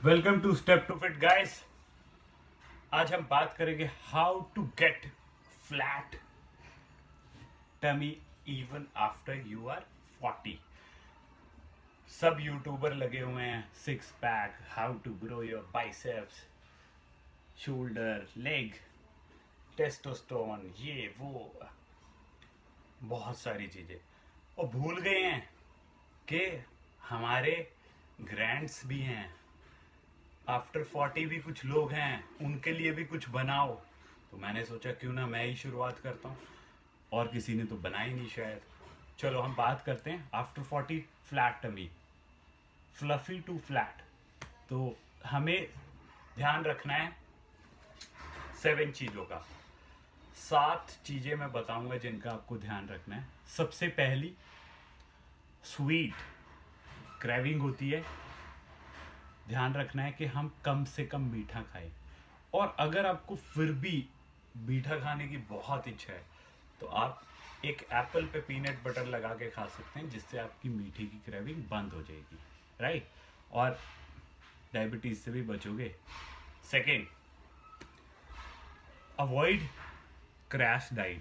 Welcome to step to fit guys. आज हम बात करेंगे how to get flat tummy even after you are 40। सब यूट्यूबर लगे हुए हैं, six pack, how to grow your biceps, shoulder, leg, testosterone, ये वो बहुत सारी चीजें, और भूल गए हैं कि हमारे ग्रैंड्स भी हैं, आफ्टर 40 भी कुछ लोग हैं, उनके लिए भी कुछ बनाओ। तो मैंने सोचा क्यों ना मैं ही शुरुआत करता हूँ, और किसी ने तो बनाई नहीं शायद। चलो हम बात करते हैं after 40 flat tummy, fluffy to flat. तो हमें ध्यान रखना है 7 चीज़ों का। 7 चीज़ें मैं बताऊंगा जिनका आपको ध्यान रखना है। सबसे पहली, स्वीट क्रेविंग होती है, ध्यान रखना है कि हम कम से कम मीठा खाएं। और अगर आपको फिर भी मीठा खाने की बहुत इच्छा है तो आप एक एप्पल पे पीनट बटर लगा के खा सकते हैं, जिससे आपकी मीठे की क्रेविंग बंद हो जाएगी, राइट? और डायबिटीज से भी बचोगे। Second, avoid crash diet.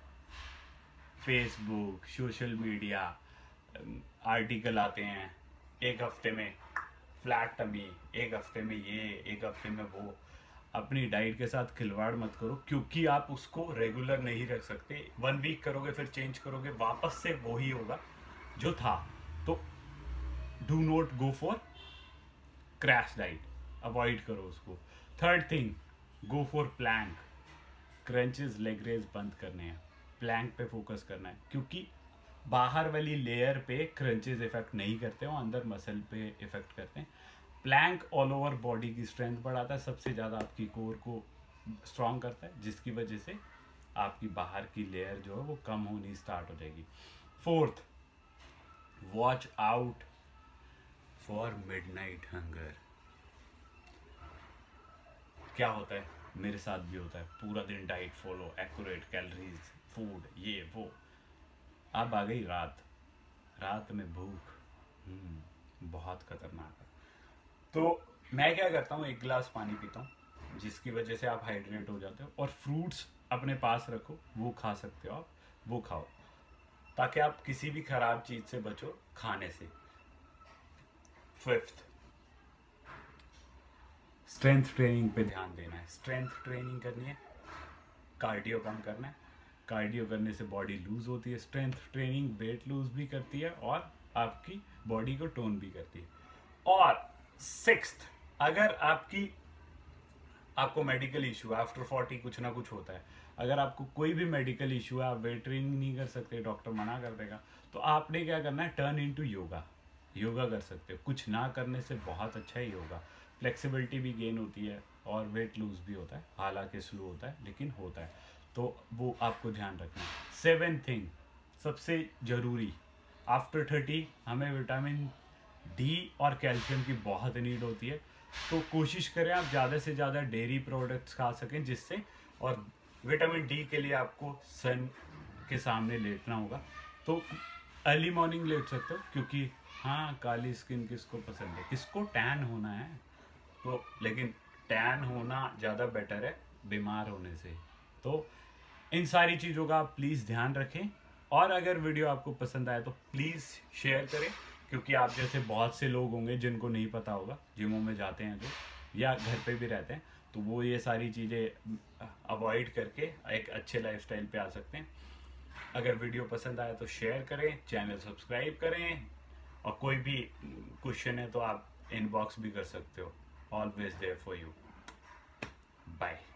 Facebook, social media, article आते हैं, एक हफ्ते में फ्लैट टमी, एक हफ्ते में ये, एक हफ्ते में वो। अपनी डाइट के साथ खिलवाड़ मत करो, क्योंकि आप उसको रेगुलर नहीं रख सकते। 1 वीक करोगे, फिर चेंज करोगे, वापस से वही होगा जो था। तो do not go for crash diet, avoid करो उसको। Third thing, go for plank. Crunches, leg raise बंद करने हैं, प्लैंक पे फोकस करना है, क्योंकि बाहर वाली लेयर पे क्रंचेस इफेक्ट नहीं करते हो, अंदर मसल पे इफेक्ट करते हैं। प्लैंक ऑल ओवर बॉडी की स्ट्रेंथ बढ़ाता है, सबसे ज़्यादा आपकी कोर को स्ट्रांग करता है, जिसकी वजह से आपकी बाहर की लेयर जो है वो कम होनी स्टार्ट हो जाएगी। Fourth, watch out for midnight hunger. क्या होता है, मेरे साथ भी होता है, पूरा दिन diet follow, accurate calories, food, ये वो। अब आ गई रात, रात में भूख, बहुत खतरनाक है। तो मैं क्या करता हूँ, 1 गिलास पानी पीता हूँ, जिसकी वजह से आप हाइड्रेट हो जाते हो। और फ्रूट्स अपने पास रखो, वो खा सकते हो आप, वो खाओ, ताकि आप किसी भी खराब चीज से बचो खाने से। फिफ्थ, स्ट्रेंथ ट्रेनिंग पे ध्यान देना है। स्ट्रेंथ ट्रेनिंग करनी है, कार्डियो कम करना है। कार्डियो करने से बॉडी लूज होती है। स्ट्रेंथ ट्रेनिंग वेट लूज भी करती है और आपकी बॉडी को टोन भी करती है। और सिक्स्थ, अगर आपको मेडिकल इशू है, आफ्टर 40 कुछ ना कुछ होता है, अगर आपको कोई भी मेडिकल इशू है, आप वेट ट्रेनिंग नहीं कर सकते, डॉक्टर मना कर देगा, तो आपने क्या करना है, टर्न इनटू योगा। योगा कर सकते हो, कुछ ना करने से बहुत अच्छा है योगा। फ्लेक्सिबिलिटी भी गेन होती है और वेट लूज भी होता है, हालांकि स्लो होता है लेकिन होता है, तो वो आपको ध्यान रखना है। 7th थिंग, सबसे जरूरी, आफ्टर 30 हमें विटामिन डी और कैल्शियम की बहुत नीड होती है। तो कोशिश करें आप ज़्यादा से ज़्यादा डेयरी प्रोडक्ट्स खा सकें, जिससे, और विटामिन डी के लिए आपको सन के सामने लेटना होगा। तो अर्ली मॉर्निंग लेट सकते हो, क्योंकि हाँ, काली स्किन किसको पसंद है, किसको टैन होना है, तो लेकिन टैन होना ज़्यादा बेटर है बीमार होने से। तो इन सारी चीज़ों का आप प्लीज़ ध्यान रखें। और अगर वीडियो आपको पसंद आए तो प्लीज़ शेयर करें, क्योंकि आप जैसे बहुत से लोग होंगे जिनको नहीं पता होगा, जिमों में जाते हैं जो, या घर पे भी रहते हैं, तो वो ये सारी चीज़ें अवॉइड करके एक अच्छे लाइफस्टाइल पे आ सकते हैं। अगर वीडियो पसंद आए तो शेयर करें, चैनल सब्सक्राइब करें, और कोई भी क्वेश्चन है तो आप इनबॉक्स भी कर सकते हो। Always there for you. Bye.